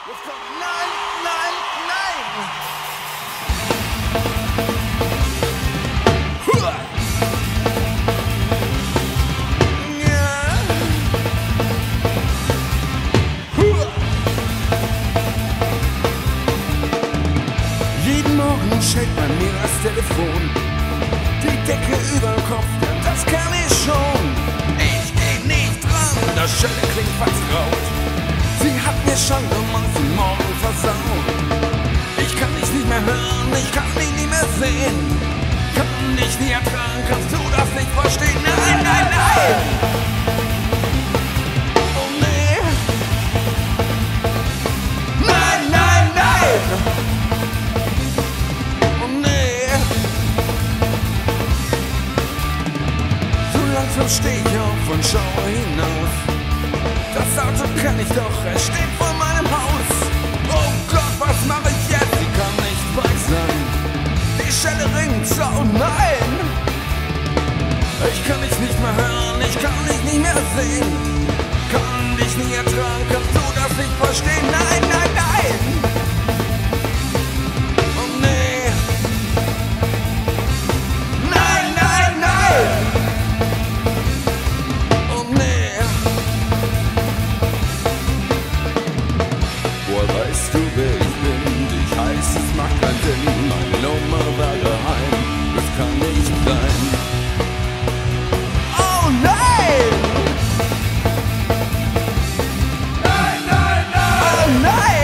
Jetzt kommt nein, nein, nein! Huah! Ja! Huah! Jeden Morgen schellt bei mir das Telefon. Die Decke über dem Kopf, das kann ich schon. Ich geh nicht dran, das Schelle klingt vertraut. Sie hat mir schon den Morgen versaut. Ich kann dich nicht mehr hören, ich kann dich nicht mehr sehen. Kann dich nie ertragen, kannst du das nicht verstehen? Nein, nein, nein! Oh nee! Nein, nein, nein! Oh nee! So langsam steh ich auf und schaue hinaus. Das Auto kenn ich doch, es steht vor meinem Haus. Oh Gott, was mache ich jetzt? Sie kann nicht weit sein. Die Schelle ringt, oh nein! Ich kann dich nicht mehr hören, ich kann dich nicht mehr sehen. Kann dich nie ertragen, kannst du das nicht verstehen? Nein, nein, nein! Oh nee! Nein, nein, nein! Oh nee! Woher weißt du, wer ich bin? Dich heißt, es macht keinen Sinn. Meine Nummer war geheim, das kann nicht sein. Oh nein! Nein, nein, nein! Oh nein!